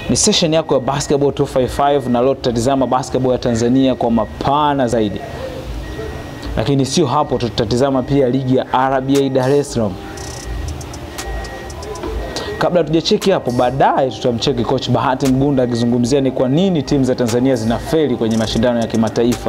Ni session yako ya Basketball 255 na leo tutatazama basketball ya Tanzania kwa mapana zaidi. Lakini sio hapo, tutatazama pia ligi ya RBA Dar es Salaam. Kabla tujacheki hapo, baadaye tutamcheki coach Bahati Mgunda akizungumzia ni kwa nini timu za Tanzania zinafeli kwenye mashindano ya kimataifa.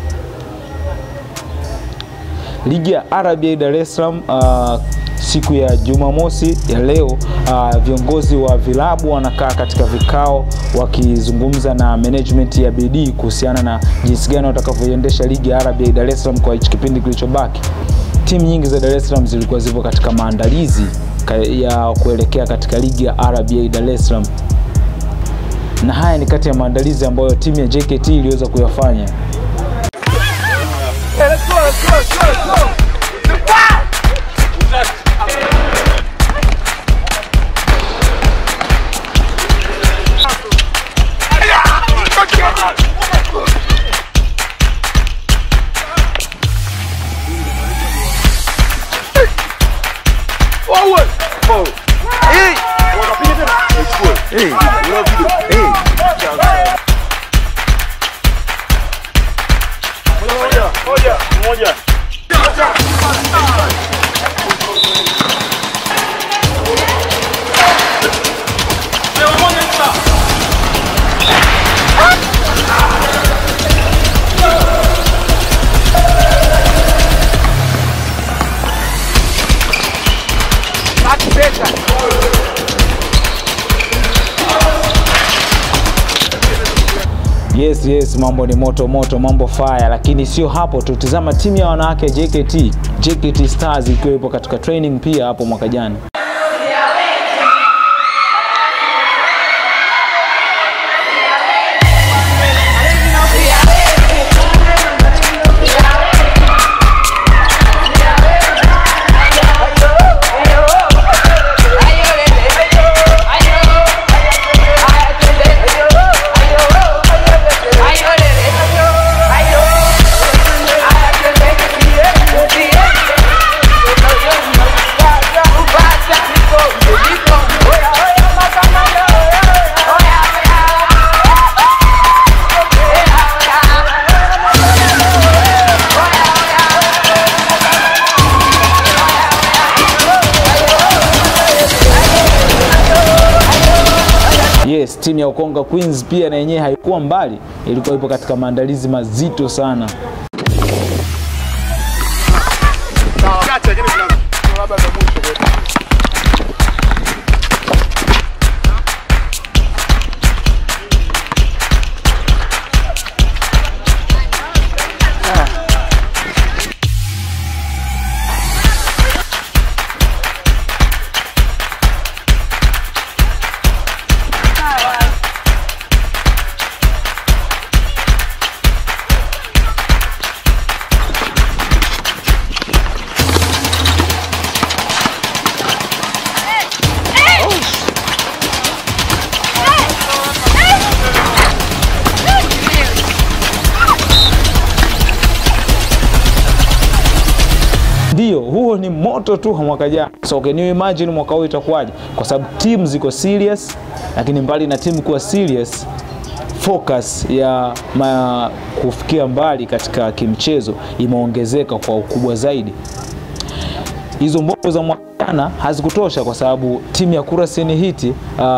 Ligi ya RBA Dar es Salaam siku ya Jumamosi ya leo, viongozi wa vilabu wanakaa katika vikao wakizungumza na management ya BD kuhusiana na jinsi gani watakavyoendesha ligi ya RBA Dar es Salaam kwa hichi kipindi kilichobaki. Timu nyingi za Dar es Salaam zilikuwa zipo katika maandalizi ya kuelekea katika ligi ya RBA Dar es Salaam. Na haya ni kati ya maandalizi ambayo timu ya JKT iliweza kuyafanya. Yes, mambo ni moto, mambo fire. Lakini sio hapo, tutazama timu ya wanawake JKT Stars ikiwa ipo katika training pia hapo mwaka jana. Yes, timu ya Ukonga Queens pia na yenyewe haikuwa mbali, ilikuwa ipo katika maandalizi mazito sana. Ndio, huo ni moto tu mwaka jana. So can you imagine mwaka huu itakuwaje? Kwa sababu timu ziko serious, lakini mbali na timu kuwa serious, focus ya kufikia mbali katika kimchezo imeongezeka kwa ukubwa zaidi. Hizo mbogo za mwaka jana hazikutosha kwa sababu timu ya Kurasini Heat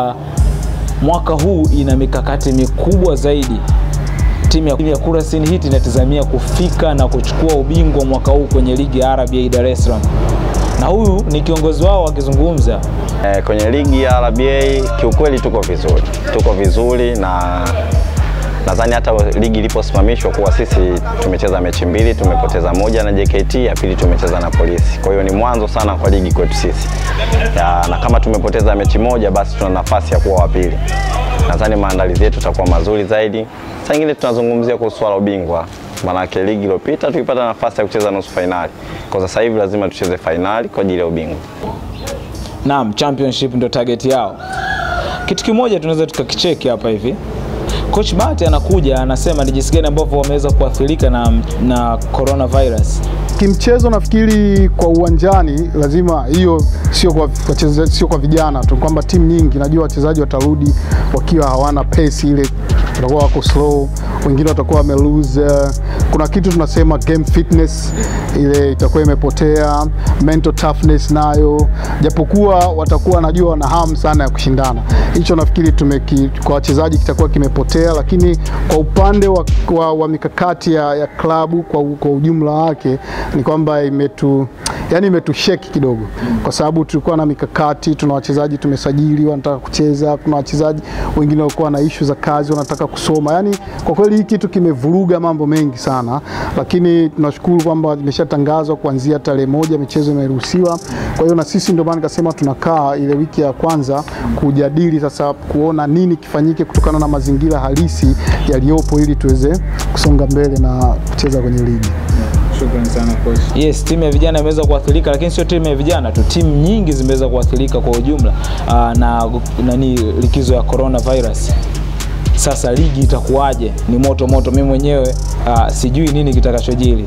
mwaka huu ina mikakati mikubwa zaidi. Timu ya Kurasini Heat inatazamia kufika na kuchukua ubingwa mwaka huu kwenye ligi ya RBA Dar es Salaam. Na huyu ni kiongozi wao akizungumza. Kwenye ligi ya RBA kiukweli tuko vizuri na nadhani hata ligi iliposimamishwa kuwa sisi tumecheza mechi mbili, tumepoteza moja na JKT, ya pili tumecheza na Polisi. Kwa hiyo ni mwanzo sana kwa ligi kwetu sisi. Na kama tumepoteza mechi moja basi tuna nafasi ya kuwa wa pili. Nadhani maandalizi yetu yatakuwa mazuri zaidi. Sasa nyingine tunazungumzia kuhusu swala ubingwa. Maana ligi iliyopita tulipata nafasi ya kucheza nusu finali. Kwa sasa hivi lazima tucheze finali kwa ajili ya ubingwa. Naam, championship ndio target yao. Kitu kimoja tunaweza tukakicheki hapa hivi. Coach Bahati anakuja anasema ni jinsi gani ambavyo wameweza kuathirika na coronavirus. Kimchezo nafikiri kwa uwanjani lazima hiyo sio kwa vijana tu, kwamba timu nyingi najua wachezaji watarudi wakiwa hawana pace ile, watakuwa wako slow, wengine watakuwa wame lose. Kuna kitu tunasema game fitness ile itakuwa imepotea, mental toughness nayo, japokuwa watakuwa najua wana hamu sana ya kushindana. Hicho nafikiri kwa wachezaji kitakuwa kimepotea, lakini kwa upande wa mikakati ya klabu kwa ujumla wake ni kwamba imetusheki kidogo, kwa sababu tulikuwa na mikakati, tuna wachezaji tumesajili wanataka kucheza, kuna wachezaji wengine walikuwa na issue za kazi wanataka kusoma. Yani kwa kweli hiki kitu kimevuruga mambo mengi sana, lakini tunashukuru kwamba imeshatangazwa kuanzia tarehe 1 michezo imeruhusiwa. Kwa hiyo na sisi ndio maana nikasema tunakaa ile wiki ya kwanza kujadili sasa kuona nini kifanyike kutokana na mazingira halisi yaliyopo ili tuweze kusonga mbele na kucheza kwenye ligi. Shukrani sana coach. Yes, timu ya vijana imeweza kuathirika, lakini sio timu ya vijana tu, timu nyingi zimeweza kuathirika kwa ujumla na likizo ya coronavirus. Sasa ligi itakuwaje? Ni moto moto. Mimi mwenyewe sijui nini kitakachojiri.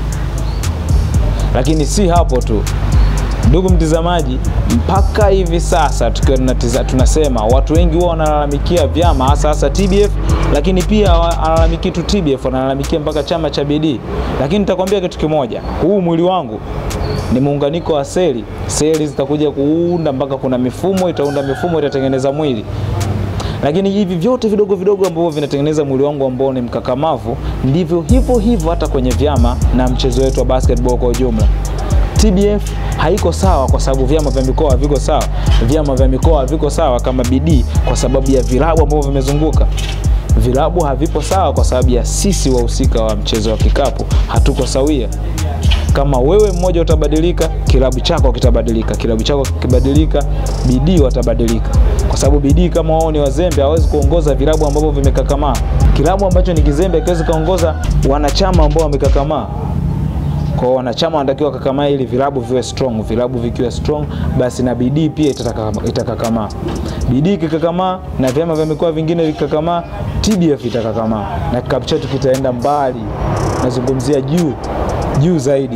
Lakini si hapo tu, ndugu mtazamaji, mpaka hivi sasa tukiwa tunasema watu wengi wao wanalalamikia vyama hasa TBF, lakini pia wanalalamikia tu TBF, wanalalamikia mpaka chama cha BD. Lakini nitakwambia kitu kimoja, huu mwili wangu ni muunganiko wa seli zitakuja kuunda mpaka kuna mifumo itaunda mifumo itatengeneza mwili. Lakini hivi vyote vidogo vidogo ambavyo vinatengeneza mwili wangu ambao ni mkakamavu, ndivyo hivyo hata kwenye vyama na mchezo wetu wa basketball kwa ujumla. TBF haiko sawa kwa sababu vyama vya mikoa haviko sawa. Vyama vya mikoa haviko sawa kama BD kwa sababu ya vilabu ambavyo vimezunguka. Vilabu havipo sawa kwa sababu ya sisi wahusika wa mchezo wa kikapu hatuko sawia. Kama wewe mmoja utabadilika, kilabu chako kitabadilika. Kilabu chako kibadilika, BD watabadilika. Kwa sababu BD kama wao ni wazembe hawezi kuongoza vilabu ambavyo vimekakamaa. Kilabu ambacho ni kizembe hakiwezi kaongoza wanachama ambao wamekakamaa. Kwa wanachama wanatakiwa kakamaa ili vilabu viwe strong. Vilabu vikiwa strong basi na BD pia itakakamaa. BD kikakamaa na vyama vya mikoa vingine vikakamaa, TBF itakakamaa na kikapu chetu kitaenda mbali. Nazungumzia juu zaidi.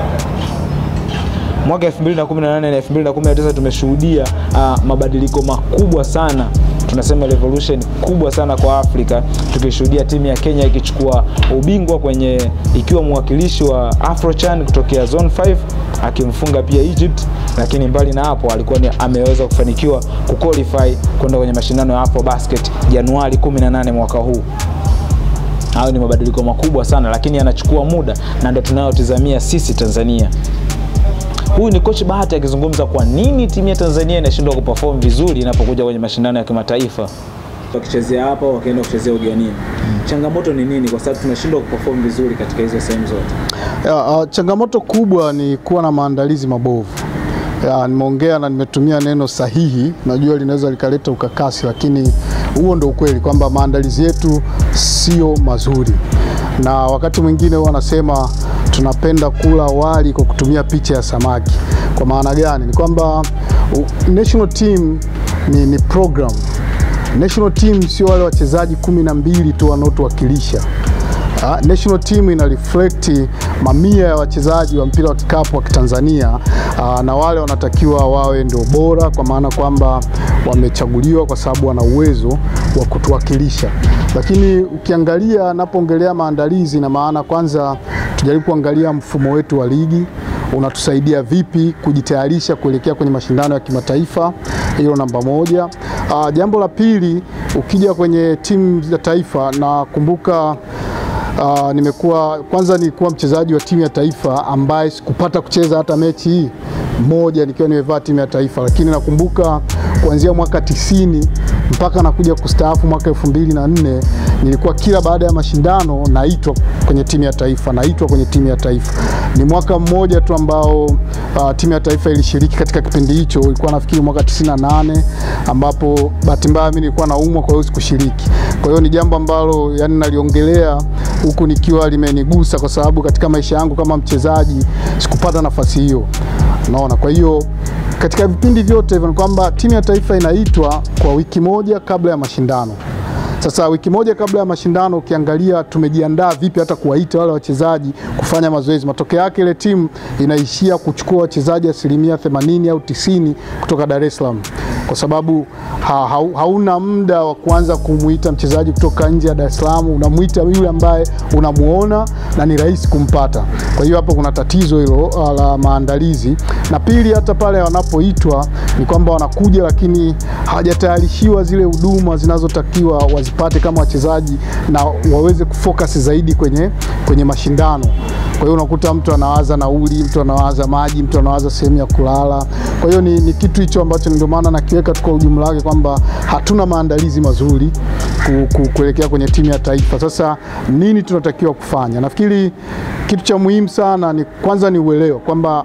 Mwaka 2018 na 2019 tumeshuhudia mabadiliko makubwa sana. Tunasema revolution kubwa sana kwa Afrika. Tukishuhudia timu ya Kenya ikichukua ubingwa ikiwa mwakilishi wa Afrochan kutokea Zone 5 akimfunga pia Egypt, lakini mbali na hapo alikuwa ameweza kufanikiwa kuqualify kwenda kwenye mashindano ya Afrobasket Januari 18 mwaka huu. Hayo ni mabadiliko makubwa sana, lakini yanachukua muda na ndio tunayotazamia sisi Tanzania. Huyu ni coach Bahati akizungumza kwa nini timu ya Tanzania inashindwa kuperform vizuri inapokuja kwenye mashindano ya kimataifa. Wakichezea hapa wakaenda kuchezea ugenini. Changamoto ni nini kwa sababu tunashindwa kuperform vizuri katika hizo sehemu zote? Changamoto kubwa ni kuwa na maandalizi mabovu. Nimeongea na nimetumia neno sahihi, najua linaweza likaleta ukakasi, lakini huo ndio ukweli kwamba maandalizi yetu sio mazuri. Na wakati mwingine wanasema tunapenda kula wali kwa kutumia picha ya samaki. Kwa maana gani? Ni kwamba national team ni program. National team sio wale wachezaji 12 tu wanaotuwakilisha. National team ina reflect mamia ya wachezaji wa mpira wa kikapu wa Tanzania, na wale wanatakiwa wawe ndio bora, kwa maana kwamba wamechaguliwa kwa sababu wana uwezo wa kutuwakilisha. Lakini ukiangalia napoongelea maandalizi, na maana kwanza tujaribu kuangalia mfumo wetu wa ligi unatusaidia vipi kujitayarisha kuelekea kwenye mashindano ya kimataifa. Hiyo namba moja. Jambo la pili, ukija kwenye timu za taifa, na kumbuka nilikuwa mchezaji wa timu ya taifa ambaye sikupata kucheza hata mechi hii moja nikiwa nimevaa timu ya taifa, lakini nakumbuka kuanzia mwaka 90 mpaka nakuja kustaafu mwaka 2004 nilikuwa kila baada ya mashindano naitwa kwenye timu ya taifa. Ni mwaka mmoja tu ambao timu ya taifa ilishiriki katika kipindi hicho, ilikuwa nafikiri mwaka 98 ambapo bahati mbaya mimi nilikuwa naumwa, kwa hiyo sikushiriki. Kwa hiyo ni jambo ambalo yani naliongelea huku nikiwa limenigusa, kwa sababu katika maisha yangu kama mchezaji sikupata nafasi hiyo. Unaona, kwa hiyo katika vipindi vyote hivyo kwamba timu ya taifa inaitwa kwa wiki moja kabla ya mashindano. Sasa wiki moja kabla ya mashindano ukiangalia tumejiandaa vipi hata kuwaita wale wachezaji kufanya mazoezi. Matokeo yake ile timu inaishia kuchukua wachezaji 80% au 90 kutoka Dar es Salaam, kwa sababu hauna muda wa kuanza kumuita mchezaji kutoka nje ya Dar es Salaam. Unamuita yule ambaye unamuona na ni rahisi kumpata. Kwa hiyo hapo kuna tatizo hilo la maandalizi. Na pili, hata pale wanapoitwa ni kwamba wanakuja lakini hawajatayarishiwa zile huduma zinazotakiwa wazipate kama wachezaji na waweze kufocus zaidi kwenye mashindano. Kwa hiyo unakuta mtu anawaza nauli, mtu anawaza maji, mtu anawaza sehemu ya kulala. Kwa hiyo ni kitu hicho ambacho ndio maana nakiweka kwa ujumla wake kwamba hatuna maandalizi mazuri kuelekea kwenye timu ya taifa. Sasa nini tunatakiwa kufanya? Nafikiri kitu cha muhimu sana ni kwanza ni uelewa kwamba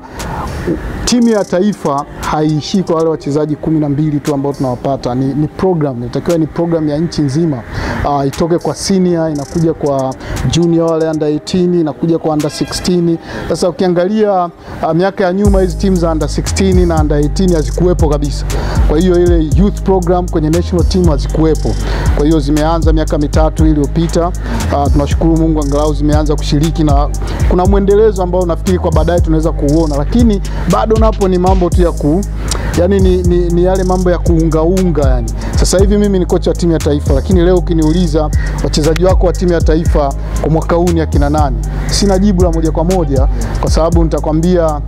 timu ya taifa haiishi kwa wale wachezaji 12 tu ambao tunawapata. Ni program, inatakiwa ni program ya nchi nzima. Itoke kwa senior, inakuja kwa junior, wale under 18, inakuja kwa under 16. Sasa ukiangalia miaka ya nyuma hizi timu za under 16 na under 18 hazikuwepo kabisa. Kwa hiyo ile youth program kwenye national team hazikuwepo. Kwa hiyo zimeanza miaka mitatu iliyopita. Tunashukuru Mungu angalau zimeanza kushiriki na kuna mwendelezo ambao nafikiri kwa baadaye tunaweza kuuona, lakini bado napo ni mambo tu ya yani ni yale mambo ya kuunga yani. Sasa hivi mimi ni kocha wa timu ya taifa, lakini leo ukiniuliza wachezaji wako wa timu ya taifa kwa mwaka huu ni akina nani, sina jibu la moja kwa moja, kwa sababu nitakwambia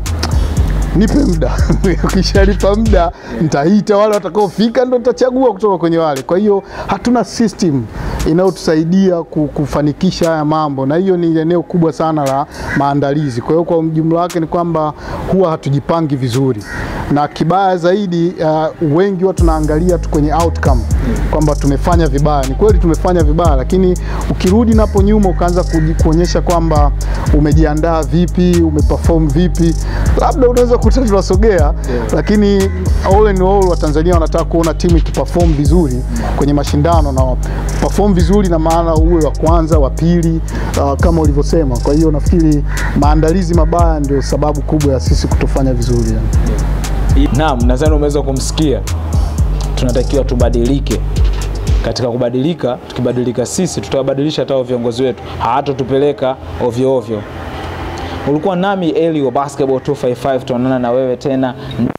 nipe muda. Ukishalipa muda nitaita wale watakaofika ndo nitachagua kutoka kwenye wale. Kwa hiyo hatuna system inayotusaidia kufanikisha haya mambo, na hiyo ni eneo kubwa sana la maandalizi. Kwa hiyo kwa jumla wake ni kwamba huwa hatujipangi vizuri, na kibaya zaidi wengi watu tunaangalia tu kwenye outcome kwamba tumefanya vibaya. Ni kweli tumefanya vibaya, lakini ukirudi napo nyuma ukaanza kuonyesha kwamba umejiandaa vipi, umeperform vipi, labda unaweza kuta tunasogea. Lakini all in all Watanzania wanataka kuona timu ikiperform vizuri kwenye mashindano, na perform vizuri na maana uwe wa kwanza, wa pili, kama ulivyosema. Kwa hiyo nafikiri maandalizi mabaya ndio sababu kubwa ya sisi kutofanya vizuri yani. Naam, nadhani umeweza kumsikia. Tunatakiwa tubadilike. Katika kubadilika, tukibadilika sisi tutabadilisha hata viongozi wetu. Hatatupeleka ovyo ovyo. Ulikuwa nami Eli wa Basketball 255, tuonana na wewe tena.